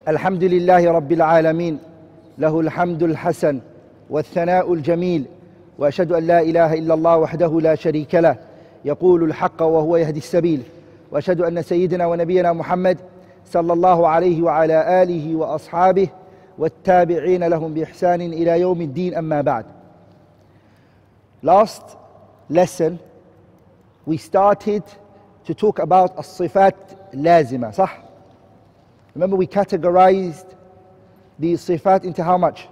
الحمد لله رب العالمين له الحمد الحسن والثناء الجميل وأشهد أن لا إله إلا الله وحده لا شريك له يقول الحق وهو يهدي السبيل وأشهد أن سيدنا ونبينا محمد صلى الله عليه وعلى آله وأصحابه والتابعين لهم بإحسان إلى يوم الدين أما بعد. Last lesson we started to talk about الصفات لازمة, صح? Remember we categorized the صفات into how much?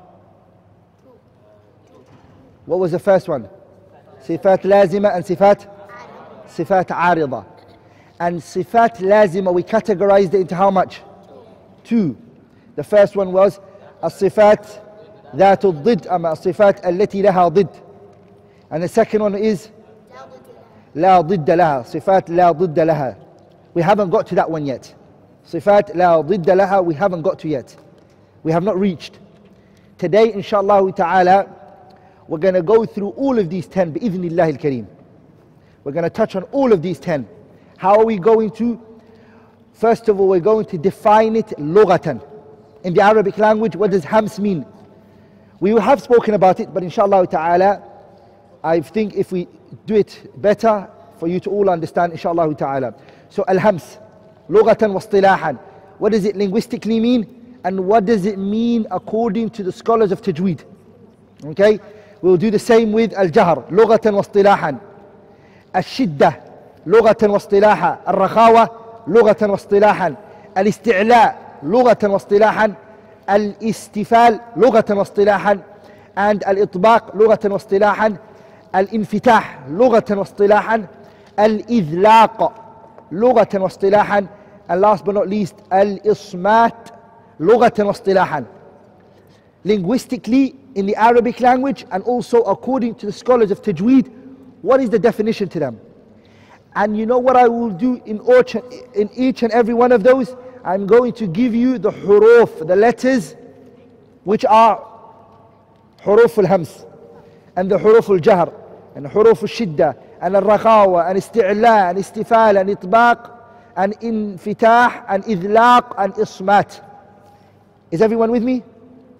What was the first one? صفات لازمة and صفات عارضة. And صفات لازمة we categorized it into how much? Two. The first one was الصفات ذات الضد أما الصفات التي لها ضد. And the second one is لا ضد لها, صفات لا ضد لها. We haven't got to that one yet. صفات لا ضد لها we haven't got to yet. We have not reached. Today inshallah ta'ala we're going to go through all of these 10 بإذن الله الكريم. We're going to touch on all of these 10. How are we going to? First of all, we're going to define it لغة. In the Arabic language, what does hams mean? We have spoken about it, but inshallah ta'ala, I think if we do it better for you to all understand, inshallah ta'ala. So al-hams, لغة واصطلاحا. What does it linguistically mean? And what does it mean according to the scholars of tajweed? Okay? We'll do the same with al-jahr, لغة واصطلاحا. الشدة لغة واصطلاحا. الرخاوة لغة واصطلاحا. الاستعلاء لغة واصطلاحا. الاستفال لغة واصطلاحا. and الإطباق لغة واصطلاحا. الانفتاح لغة واصطلاحا. الإذلاق لغة واصطلاحا. and last but not least الإصمات لغة واصطلاحا. Linguistically in the Arabic language and also according to the scholars of tajweed, what is the definition to them? And you know what I will do in each and every one of those? I'm going to give you the huruf, the letters which are huruf al-hams and the huruf al-jahr and huruf al-shidda and al-rakhawa and isti'la and istifal and itbaq and infitah and idlaq and ismat. Is everyone with me?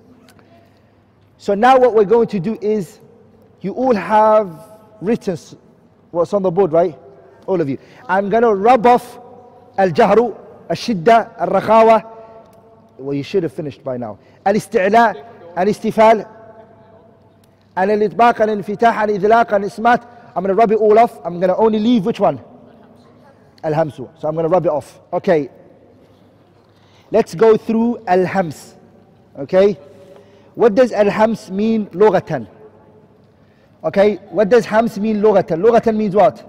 So now what we're going to do is, you all have written what's on the board, right? All of you. I'm going to rub off al-jahru, al-shidda, al-rakhawa. Well, you should have finished by now. Al-isti'la, al-istifal, and al-itbaq, and al-infitah, and idlaq, and ismat. I'm going to rub it all off. I'm going to only leave which one? Al-hamsu. So I'm going to rub it off. Okay. Let's go through al-hams. Okay. What does al-hams mean lughatan? Okay, what does hams mean lughatan? Lughatan means what?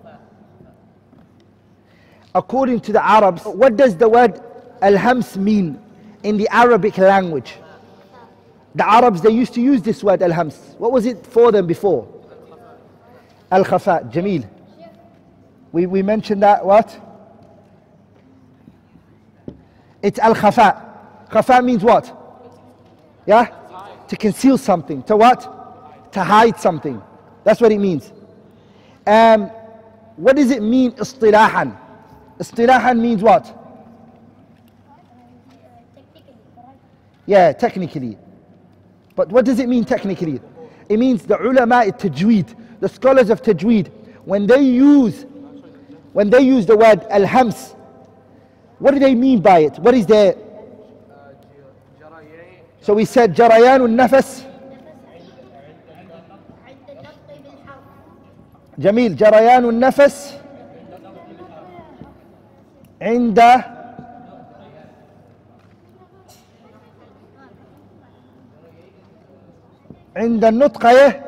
According to the Arabs, what does the word al-hams mean in the Arabic language? The Arabs, they used to use this word al-hams. What was it for them before? Al-khafa, Jameel. We mentioned that, what? It's al-khafa. Khafa means what? Yeah? To conceal something. To what? To hide something. That's what it means. What does it mean istilahan? Istilahan means what? Yeah, technically. But what does it mean technically? It means the ulama tajweed, the scholars of tajweed, when they use the word al-hams, what do they mean by it? What is their... So we said جريان النفس. جميل. جريان النفس عند النطق.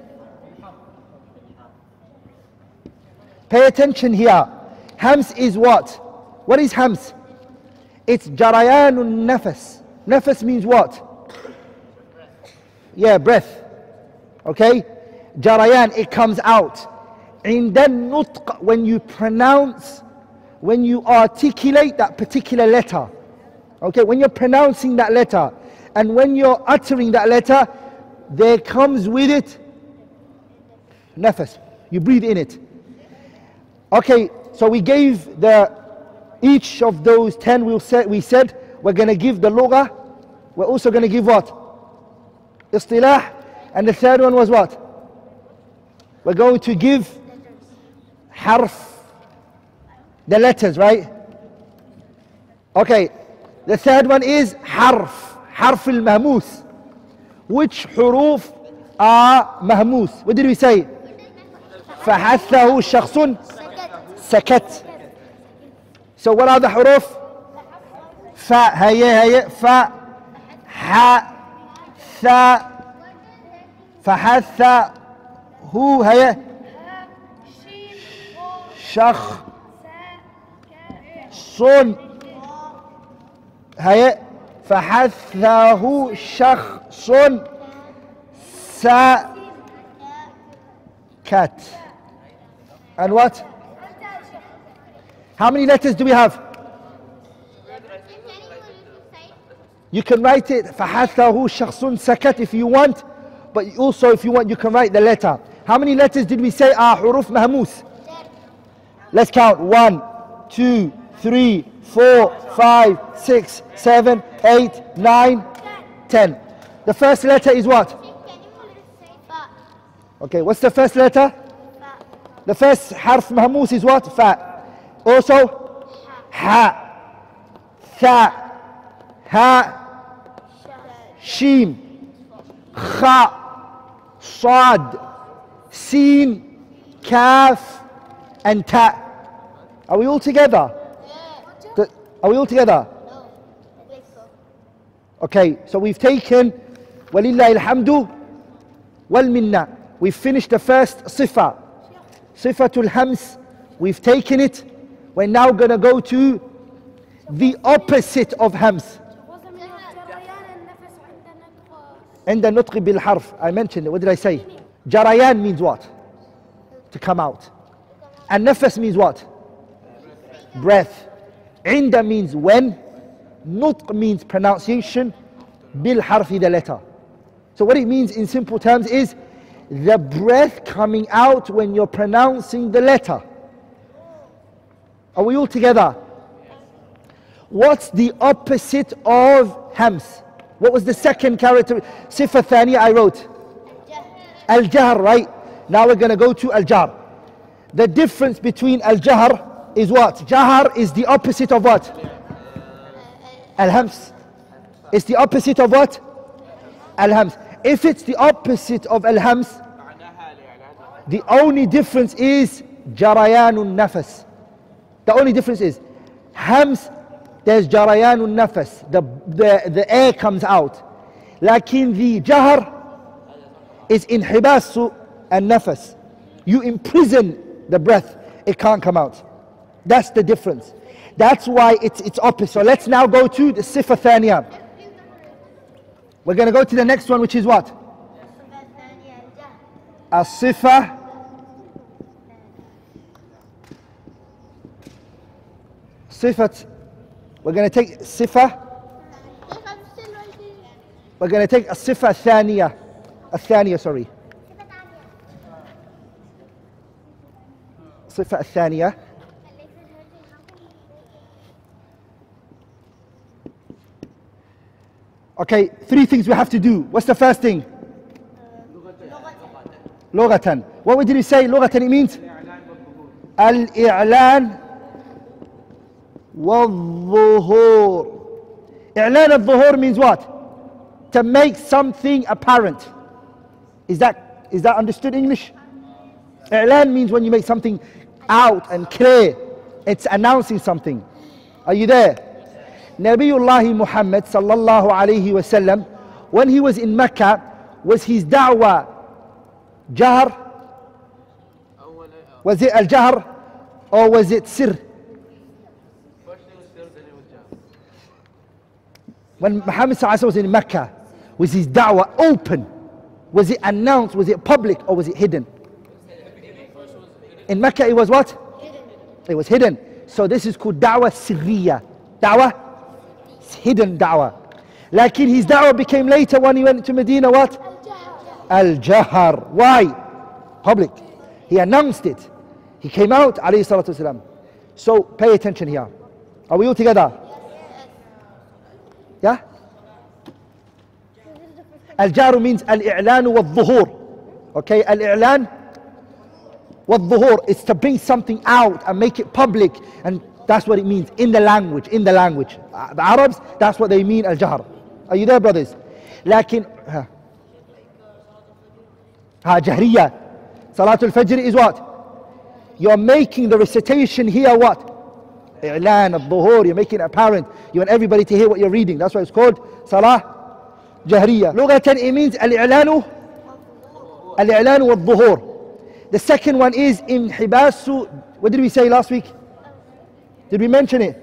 Pay attention here. Hams is what? What is hams? It's جريان النفس. Nafas means what? Yeah, breath. Okay? Jarayan, it comes out. In the nutq, when you pronounce, when you articulate that particular letter. Okay, when you're pronouncing that letter, and when you're uttering that letter, there comes with it nafas. You breathe in it. Okay, so we gave each of those 10, we said, we're going to give the lugha. We're also going to give what? Istilah. And the third one was what? We're going to give harf, the letters, right? Okay, the third one is harf al-mahmus. Which huruf are mahmus? What did we say? فحثه شخص سكت. So what are the huruf? Fa, هيا fa, ha, tha, فحثه هيا شخ صن هيا فحثه شخص سكت. And what? How many letters do we have? You can write it فحثه شخص سكت if you want, but also if you want you can write the letter. How many letters did we say are huruf mahmus? Let's count. 1, 2, 3, 4, 5, 6, 7, 8, 9, 10. The first letter is what? Okay, what's the first letter? The first harf mahmus is what? Fa. Also? Ha. Tha. Ha. Sheen. Kha. Sad. Seen. Kaf. And ta. Are we all together? Are we all together? Okay, so we've taken Walillahi alhamdu wal minna. We've finished the first sifa. Sifatul hams. We've taken it. We're now going to go to the opposite of hams. عند النطق بالحرف. I mentioned it. What did I say? Jarayan means what? To come out. And nafas means what? Breath. Inda means when. Nutq means pronunciation. Bil harfi, the letter. So what it means in simple terms is the breath coming out when you're pronouncing the letter. Are we all together? What's the opposite of hams? What was the second character? Sifa thaniya I wrote. Al-jahr, right? Now we're going to go to al-jahr. The difference between al-jahr is what? Jahr is the opposite of what? Al-hams. It's the opposite of what? Al-hams. If it's the opposite of al-hams, the only difference is jarayanun nafas. The only difference is hams, there's jarayanun nafas. The air comes out. Lakin the jahr is inhibasu and nafas. You imprison the breath, it can't come out. That's the difference. That's why it's opposite. So let's now go to the sifa thaniya. We're going to go to the next one, which is what? As-sifa sifat. We're going to take sifa. We're going to take a sifa thaniya. الثانية sorry. صفة الثانية. Okay, 3 things we have to do. What's the first thing? لغة. What did we say? لغة, it means الإعلان والظهور. إعلان الظهور means what? To make something apparent. Is that understood English? I'lan means when you make something out and clear. It's announcing something. Are you there? Nabiullah Muhammad sallallahu alayhi wasallam, when he was in Mecca, was his da'wah jahr? Was it al-jahr or was it sir? When Muhammad sallallahu alayhi wasallam was in Mecca, was his da'wah open? Was it announced? Was it public or was it hidden? In Mecca it was what? It was hidden. So this is called da'wah sirriya. Da'wah? Hidden da'wah. Like his da'wah became later when he went to Medina what? Al-jahr. Why? Public. He announced it. He came out, alayhi salatu wasalam. So pay attention here. Are we all together? Yeah? Al-jahru means al-i'lan wal-dhuhur. Okay, al-i'lan wal-dhuhur is to bring something out and make it public, and that's what it means in the language, in the language. The Arabs, that's what they mean al-jahr. Are you there, brothers? Lakin, Jahriya. Salatul Fajr is what? You're making the recitation here what? I'lan, al-dhuhur, you're making it apparent. You want everybody to hear what you're reading. That's why it's called Salah Jahriya. Lughatan, it means al-i'lanu wal-dhuhur. The second one is inhibasu. What did we say last week? Did we mention it?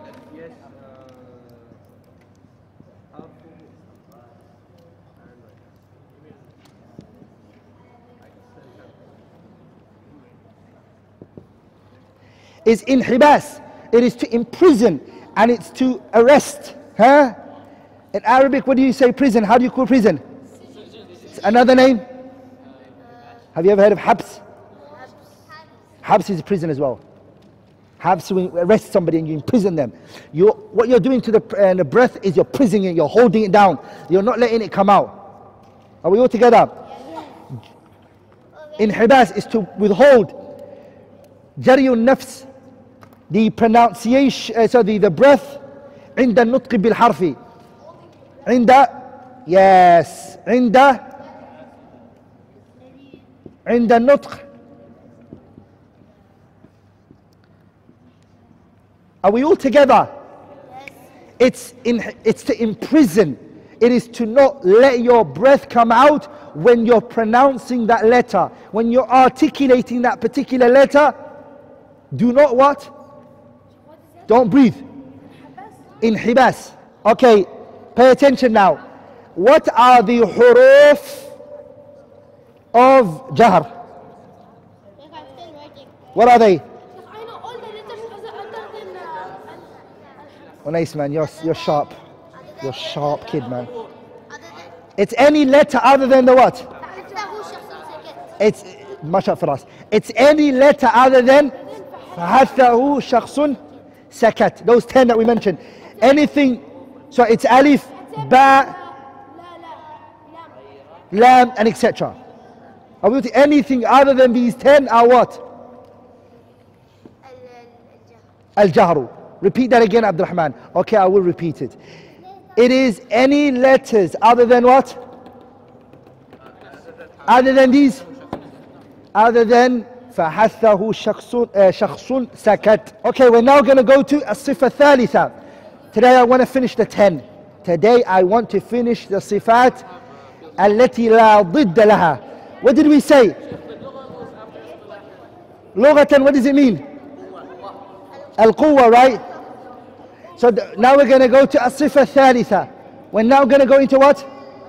Is inhibas. It is to imprison and it's to arrest. Huh? In Arabic, what do you say prison? How do you call prison? It's another name? Have you ever heard of habs? Habs is a prison as well. Habs, when you arrest somebody and you imprison them. What you're doing to the breath is you're prisoning it, you're holding it down. You're not letting it come out. Are we all together? Inhibas is to withhold. Jariyun nafs. The pronunciation, the breath, عند النطق بالحرف. عند النطق. Are we all together? Yes. It's to imprison. It is to not let your breath come out when you're pronouncing that letter. When you're articulating that particular letter, do not what? Don't breathe. Inhibas. Okay, pay attention now. What are the huruf of jahr? What are they? I know all the letters other than Oh, nice, man. You're sharp. You're a sharp kid, man. It's any letter other than the what? It's masha firas. It's any letter other than فحثه شخص sakat. Those 10 that we mentioned. Anything. So it's alif, ba, lam, and etc. Anything other than these 10 are what? Al-jahru. Repeat that again, Abdurrahman. Okay, I will repeat it. It is any letters other than what? Other than these? Other than فحثه شخص سكت. Okay, we're now going to go to الصفة الثالثة. Today I want to finish the 10. Today I want to finish the صفات التي لا ضد لها. What did we say? لغة, what does it mean? القوة, right? So now we're going to go to الصفة الثالثة. We're now going to go into what?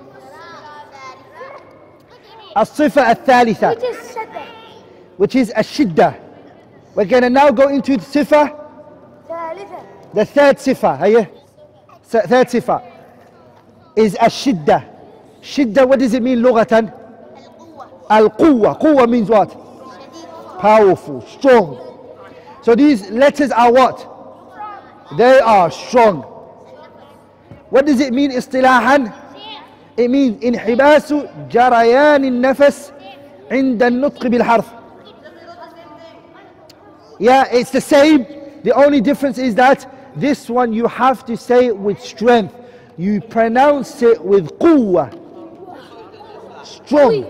الصفة الثالثة, which is الشدة. We're going to now go into the sifa, the third sifa. Third sifa is الشدة. Shidda, what does it mean لغة? Al-quwwa. Quwwa means what? Powerful, strong. So these letters are what? They are strong. What does it mean istilahan? It means انحباس جريان النفس عند النطق بالحرف. Yeah, it's the same. The only difference is that this one you have to say it with strength. You pronounce it with quwwa. Strong.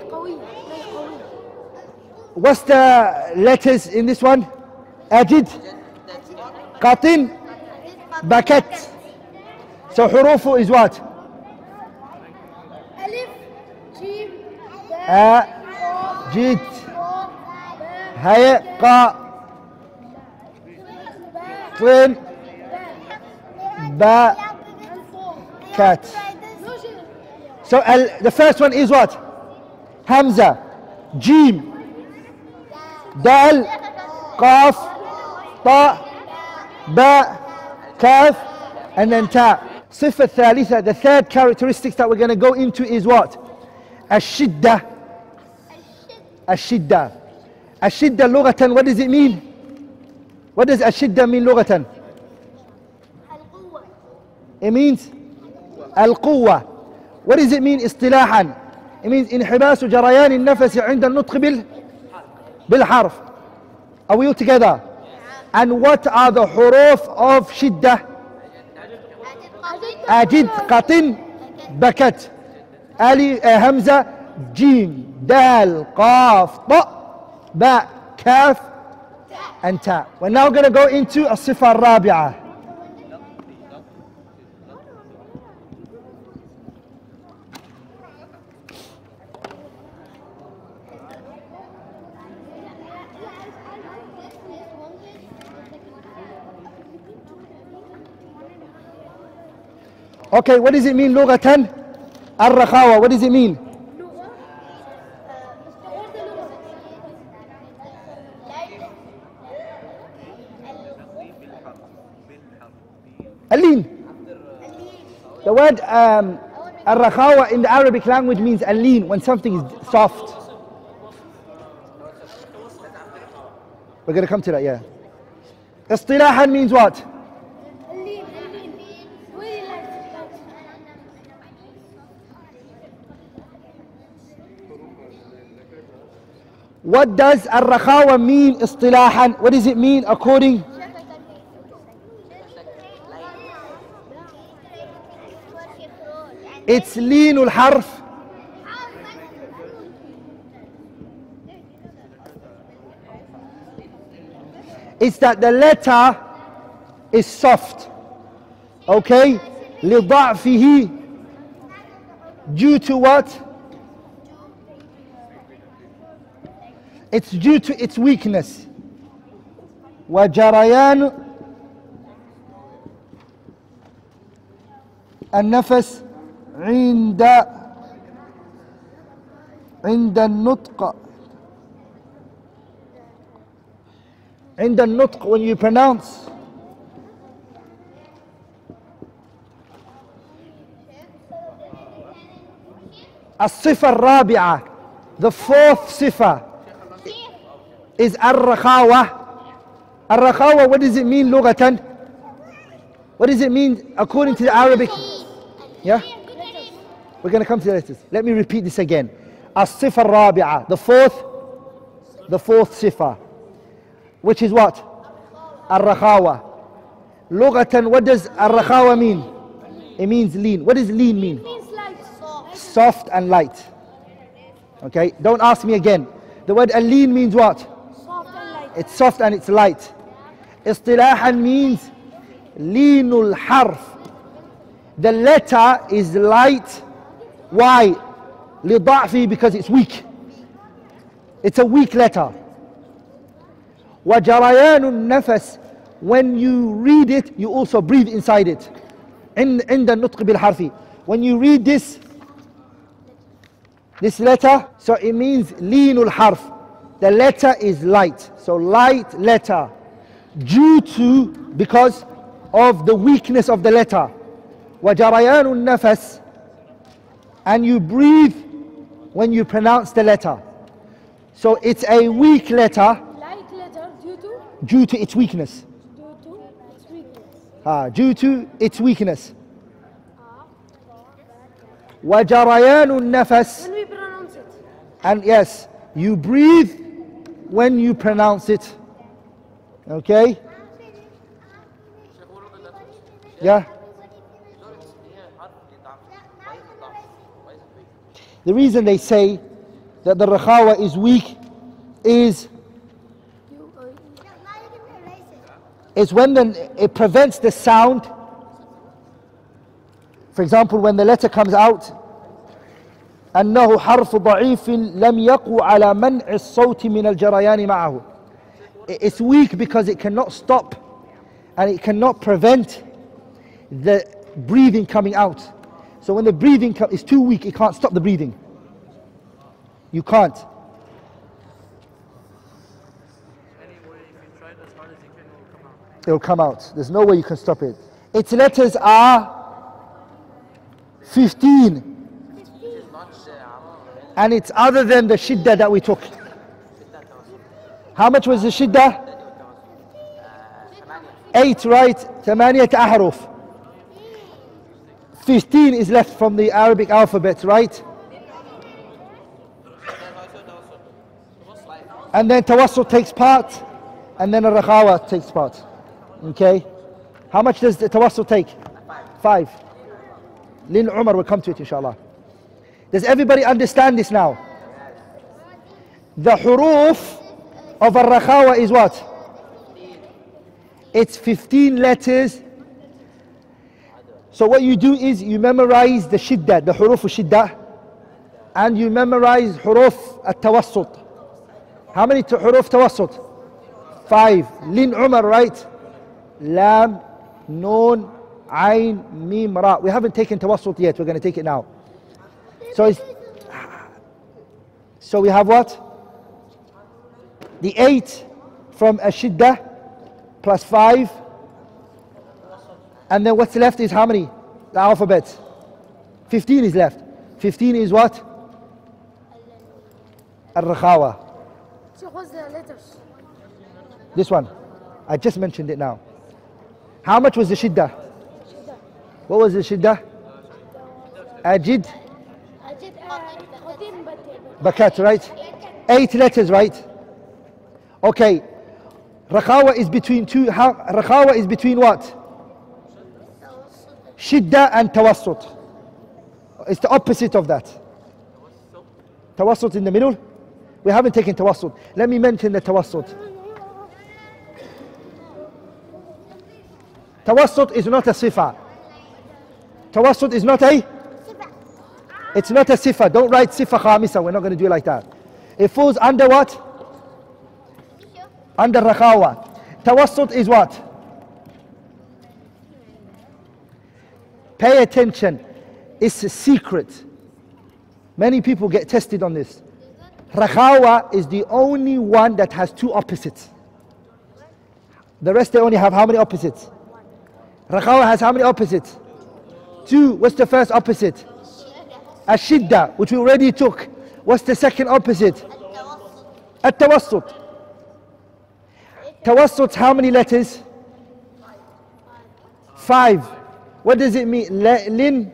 What's the letters in this one? Ajid, Qatin, Bakat. So hurufu is what? Alif, Jim, Jid, Hay, Qa, Tin, Ba, Kat. So the first one is what? Hamza, Jim, Dal, Qaf, Ta, Ba, Kaf, and then Ta. Sifa Thalitha, the third characteristics that we're going to go into is what? Ashidda. Ashidda. Ashidda lughatan, what does it mean? What does Ashidda mean lughatan? It means القوة. What does it mean اصطلاحا? It means انحباس جريان النفس عند النطق بالحرف. Are we all together? And what are the حروف of شدة? أجد قط بكت ألي همزة جيم دال قاف طاء باء كاف and ta. We're now going to go into الصفة الرابعة. Okay, what does it mean لغة الرخاوة? What does it mean? اللين. The word الرخاوة in the Arabic language means اللين, when something is soft. We're going to come to that, yeah. اصطلاحا means what? What does الرخاوة mean اصطلاحا? What does it mean according? It's لين الحرف. It's that the letter is soft. Okay? لضعفه, due to what? It's due to its weakness. وجريان النفس عند النطق. عند النطق, when you pronounce. الصفة الرابعة, the fourth صفة, is الرخاوة. الرخاوة, what does it mean لغة? What does it mean according to the Arabic? Yeah? We're going to come to the letters. Let me repeat this again. الصفة الرابعة, the fourth صفة, which is what? الرخاوة. لغة, what does الرخاوة mean? It means lean. What does lean mean? It means like Soft and light. Okay, don't ask me again. The word lean means what? soft and light. It's soft and it's light. اصطلاحا means لين الحرف. The letter is light. Why? لضعفه, because it's weak. It's a weak letter. وجريان النفس, when you read it, you also breathe inside it. عند النطق بالحرف. When you read this letter, so it means لين الحرف. The letter is light. So light letter. Due to, because of the weakness of the letter. وجريان النفس, and you breathe when you pronounce the letter. So it's a weak letter Light letter due to its weakness. its weakness. Due to its weakness. وجريان النفس, When we pronounce it. and yes, you breathe when you pronounce it. Okay? Yeah? The reason they say that the rakhawa is weak is when it prevents the sound. For example, when the letter comes out, أنه حرف ضعيف لم يقو على منع الصوت من الجريان معه. It's weak because it cannot stop and it cannot prevent the breathing coming out. So when the breathing is too weak, it can't stop the breathing. You can't. Anyway, if you try it as hard as you can, it will come out. It will come out. There's no way you can stop it. Its letters are 15. And it's other than the shiddah that we took. How much was the shiddah? 8, right? 8 أحرف. 15 is left from the Arabic alphabet, right? And then tawassut takes part, and then al-rakhawa takes part. Okay? How much does the tawassut take? 5. Lin Umar will come to it, inshallah. Does everybody understand this now? The huruf of al-rakhawa is what? It's 15 letters. So what you do is you memorize the shiddah, the huruf shiddah, and you memorize huruf at-tawassut. How many huruf tawassut? 5. Lin Umar, right? Lam, Noon, Ain, Mim, Ra. We haven't taken tawassut yet, we're going to take it now. So we have what? The 8 from Ashiddah plus 5. And then what's left is how many? The alphabet. 15 is left. 15 is what? Al-Rakhawa. So what's the letters? This one. I just mentioned it now. How much was the Shiddah? What was the Shiddah? Ajid? Bakat, right? 8 letters, right? Okay. Rakhawa is between two. Rakhawa is between what? Shiddah and tawassut. It's the opposite of that. Tawassut in the middle. We haven't taken tawassut. Let me mention the tawassut. Tawassut is not a sifa. Tawassut is not a. It's not a sifa. Don't write sifa khamisa. We're not going to do it like that. It falls under what? Under rakhawa. Tawassut is what? Pay attention. It's a secret. Many people get tested on this. Rakhawa is the only one that has 2 opposites. The rest they only have how many opposites? Rakhawa has how many opposites? 2. What's the first opposite? Ashidda, which we already took. What's the second opposite? At-tawassut. Tawassut, how many letters? 5. What does it mean? Lin.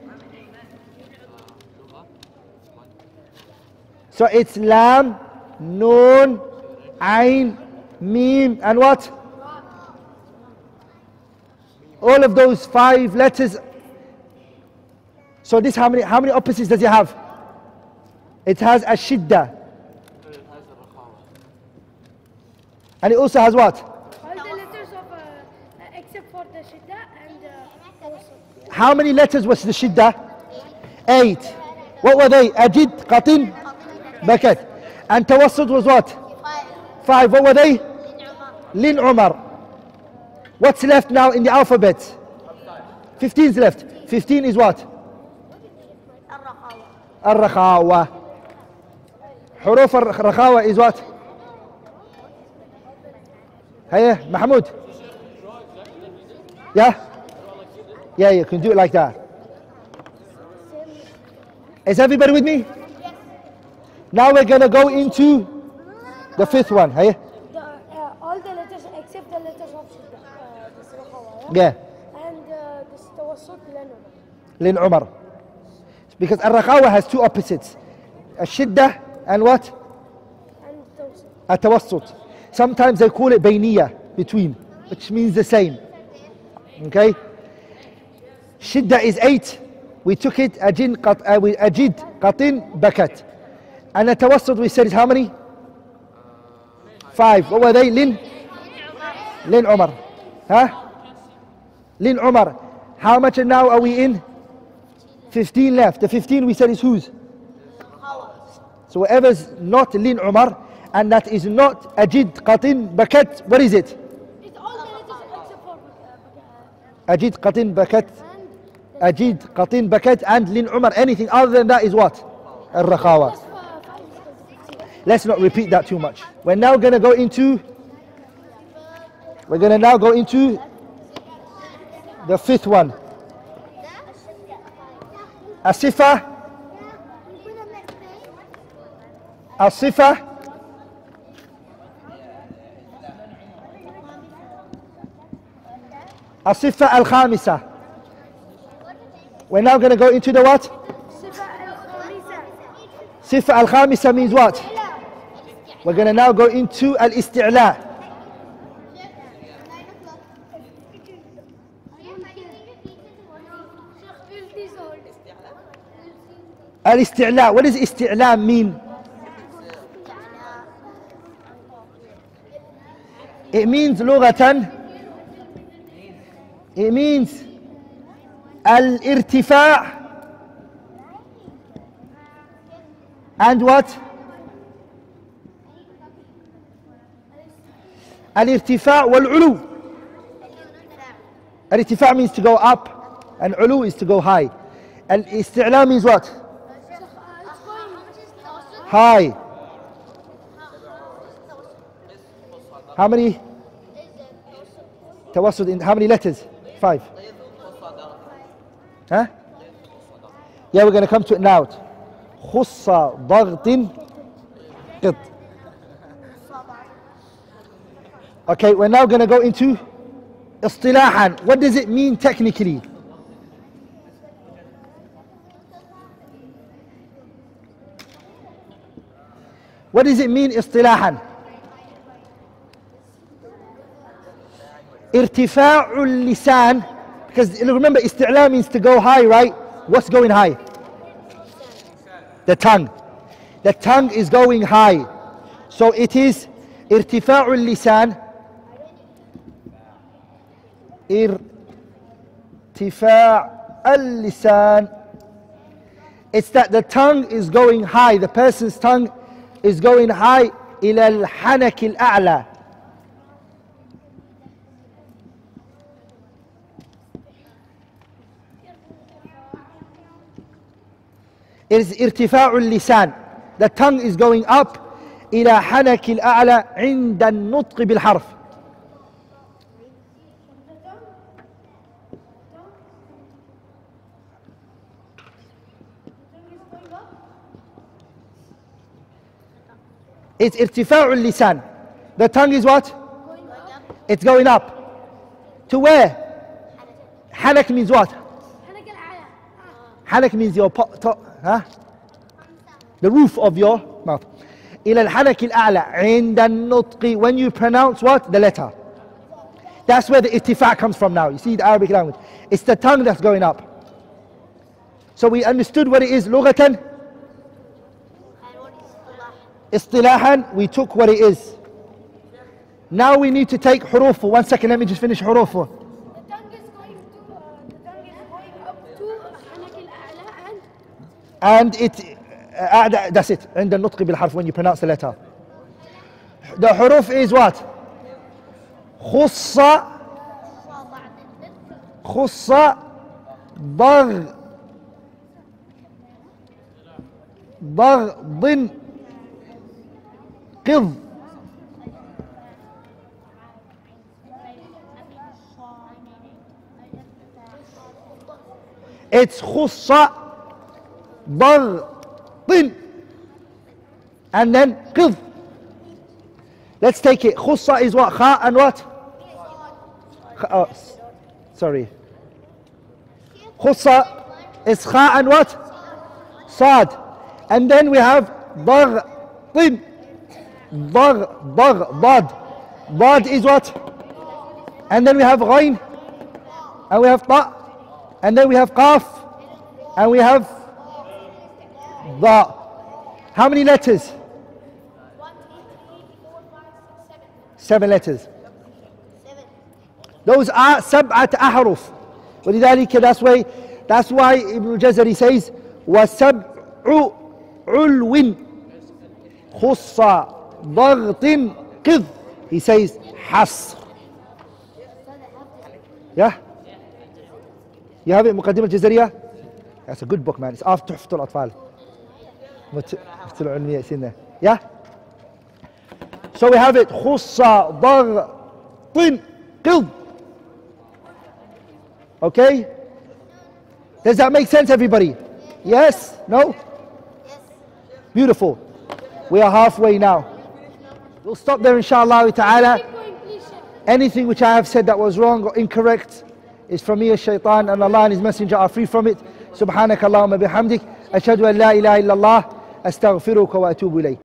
So it's Lam, Noon, Ain, Mim, and what? All of those 5 letters. So this how many opposites does it have? It has Ashidda. And it also has what? All the letters of, except for the shiddah and tawassut. How many letters was the Shidda? 8. What were they? Ajid, Qatin, Bakat. And Tawassut was what? 5. What were they? Lin Umar. What's left now in the alphabet? 15 is left. 15 is what? Al-Rakhawa. Huruf al-Rakhawa is what? Hey, Mahmoud. Yeah? Yeah, you can do it like that. Is everybody with me? Now we're going to go into the 5th one. Hey? All the letters except the letters of shiddah. This rakhawa, Yeah. And this tawassut, Lin Umar. Because Al-Rakhawa has 2 opposites. Al-Shiddah and what? and tawassut. Al-Tawassut. Sometimes they call it Bayniyah, between, which means the same. Okay? Shiddah is 8. We took it, Ajid, Qatin, Bakat. And the Tawassut we said is how many? 5. What were they? Lin Umar. Huh? Lin Umar. How much now are we in? 15 left. The 15 we said is whose? So whatever's not Lin Umar, and that is not Ajid, Qatin, Bakat, what is it? It's all the letters except for Ajid, Qatin, Bakat, Ajid, Qatin, Bakat, and Lin Umar. Anything other than that is what? Al-Rakhawa. Let's not repeat that too much. We're now going to go into the 5th one. As-Sifa. As-Sifa. As-Sifa al-Khamisah. We're now going to go into the what? Sifa al-Khamisa means what? We're going to now go into al-Isti'la. Al-Isti'la. What does Isti'la mean? It means lughatan. It means al-irtifa' and what? Al-irtifa' wal-ulu. Al-irtifa' means to go up and ulu is to go high. Al-Isti'la means what? High. How many? Tawassud in how many letters? 5. Huh? Yeah, we're going to come to it now. Khussa daghtin qid. Okay, we're now going to go into istilahan. What does it mean technically? What does it mean istilahan? Irtifa'ul lisan, because remember isti'la means to go high, right? What's going high? The tongue. The tongue is going high. So it is irtifa'ul lisan. Irtifa'ul lisan. It's that the tongue is going high. The person's tongue is going high ila al-hanak al-a'la. It is irtifa'ul lisan. The tongue is going up إلى حنك الأعلى عند النطق بالحرف. It's irtifa'ul lisan. The tongue is what? It's going up. To where? Hanak means what? Hanak means your the roof of your mouth. إلى الحنك الأعلى عند النطق. When you pronounce what? The letter. That's where the irtifa' comes from now. You see the Arabic language. It's the tongue that's going up. So we understood what it is. لغة. Istilahan, we took what it is. Now we need to take hurufu. 1 second, let me just finish hurufu. The tongue is going up to حنك الأعلى and it that's it. عند النطق بالحرف, when you pronounce the letter. The huruf is what? خص ضغ قض. It's خص ضغ and then قض. Let's take it. خص is what? Kha and what? Oh, sorry. خص is kha and what? Sad. And then we have ضغ ضad. ضad is what? And then we have ghain, and we have ta, and then we have qaf, and we have dha. How many letters? 1, 2, 3, 4, 5, 6, 7 7. letters. Those are سبعة أحرف. ولذلك that's why Ibn al-Jazari says وسبع علو خص ضغط قض. He says حصر. Yeah? You have it, مقدمة الجزرية? That's a good book, man. It's after تحفة الأطفال. it's in there. Yeah? So we have it خص ضغط قض. Okay? Does that make sense, everybody? Yes? No? Beautiful. We are halfway now. We'll stop there, inshallah ta'ala. Anything which I have said that was wrong or incorrect is from me as shaitan, and Allah and His Messenger are free from it. سبحانك اللهم بحمدك أشهد أن لا إله إلا الله أستغفرك وأتوب إليك.